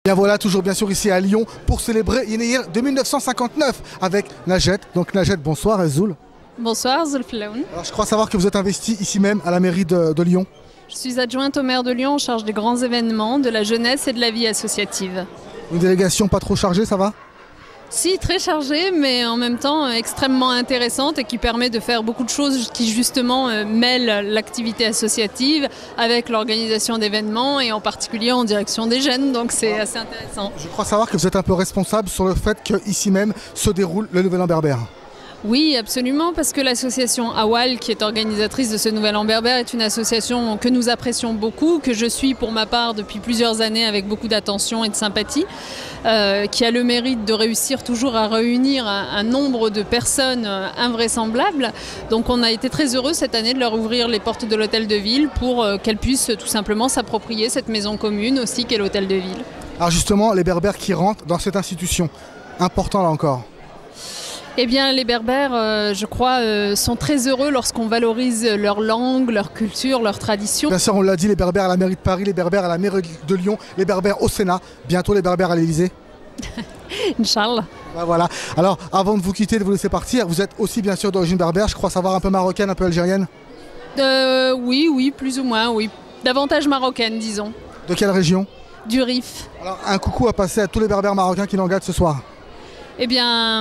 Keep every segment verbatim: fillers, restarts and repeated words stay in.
Bien voilà, toujours bien sûr ici à Lyon pour célébrer Yenneyer de mille neuf cent cinquante-neuf avec Najed. Donc Najed, bonsoir Azoul. Bonsoir Zulflaoun. Alors je crois savoir que vous êtes investi ici même à la mairie de, de Lyon. Je suis adjointe au maire de Lyon en charge des grands événements, de la jeunesse et de la vie associative. Une délégation pas trop chargée, ça va? Si, très chargée, mais en même temps extrêmement intéressante et qui permet de faire beaucoup de choses qui justement euh, mêlent l'activité associative avec l'organisation d'événements et en particulier en direction des jeunes, donc c'est assez intéressant. Je crois savoir que vous êtes un peu responsable sur le fait qu'ici même se déroule le Nouvel An berbère. Oui, absolument, parce que l'association Awal, qui est organisatrice de ce Nouvel An berbère, est une association que nous apprécions beaucoup, que je suis pour ma part depuis plusieurs années avec beaucoup d'attention et de sympathie, euh, qui a le mérite de réussir toujours à réunir un, un nombre de personnes invraisemblables. Donc on a été très heureux cette année de leur ouvrir les portes de l'hôtel de ville pour euh, qu'elles puissent tout simplement s'approprier cette maison commune aussi qu'est l'hôtel de ville. Alors justement, les berbères qui rentrent dans cette institution, important là encore. Eh bien, les Berbères, euh, je crois, euh, sont très heureux lorsqu'on valorise leur langue, leur culture, leur tradition. Bien sûr, on l'a dit, les Berbères à la mairie de Paris, les Berbères à la mairie de Lyon, les Berbères au Sénat, bientôt les Berbères à l'Élysée. Inch'Allah. Ben voilà. Alors, avant de vous quitter, de vous laisser partir, vous êtes aussi bien sûr d'origine berbère, je crois savoir un peu marocaine, un peu algérienne. euh, Oui, oui, plus ou moins, oui. Davantage marocaine, disons. De quelle région? Du Rif. Alors, un coucou à passer à tous les Berbères marocains qui nous regardent ce soir. Eh bien...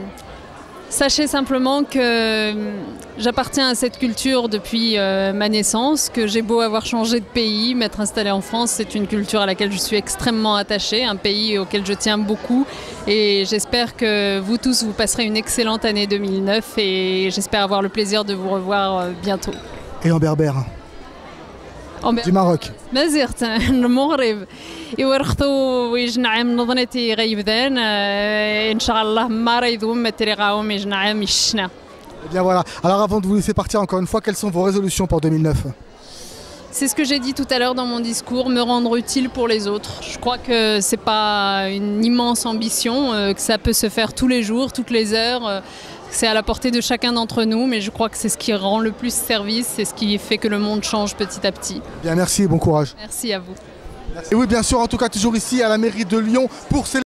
Sachez simplement que j'appartiens à cette culture depuis euh, ma naissance, que j'ai beau avoir changé de pays, m'être installée en France, c'est une culture à laquelle je suis extrêmement attachée, un pays auquel je tiens beaucoup et j'espère que vous tous vous passerez une excellente année deux mille neuf et j'espère avoir le plaisir de vous revoir euh, bientôt. Et en berbère? Du Maroc. مازيغت المغرب يورختو ويجنعم نظنتي غيبدان ان شاء الله ما ريدوم ما تريغاهم يجنعم يشنا. Eh bien voilà. Alors avant de vous laisser partir encore une fois, quelles sont vos résolutions pour deux mille neuf? C'est ce que j'ai dit tout à l'heure dans mon discours, me rendre utile pour les autres. Je crois que c'est pas une immense ambition, euh, que ça peut se faire tous les jours, toutes les heures. Euh, c'est à la portée de chacun d'entre nous, mais je crois que c'est ce qui rend le plus service, c'est ce qui fait que le monde change petit à petit. Bien, merci et bon courage. Merci à vous. Et oui, bien sûr, en tout cas toujours ici à la mairie de Lyon pour célébrer